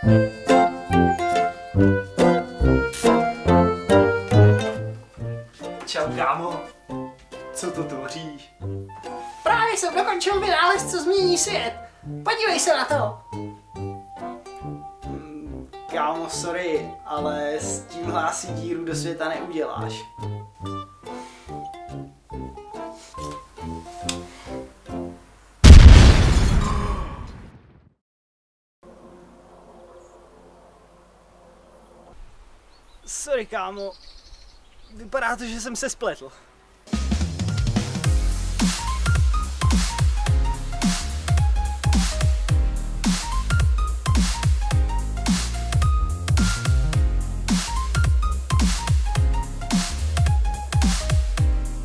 Čau, kámo. Co to tvoříš? Právě jsem dokončil vynález, co změní svět. Podívej se na to. Kámo, sorry, ale s tímhle asi díru do světa neuděláš. Sorry, kámo. Vypadá to, že jsem se spletl.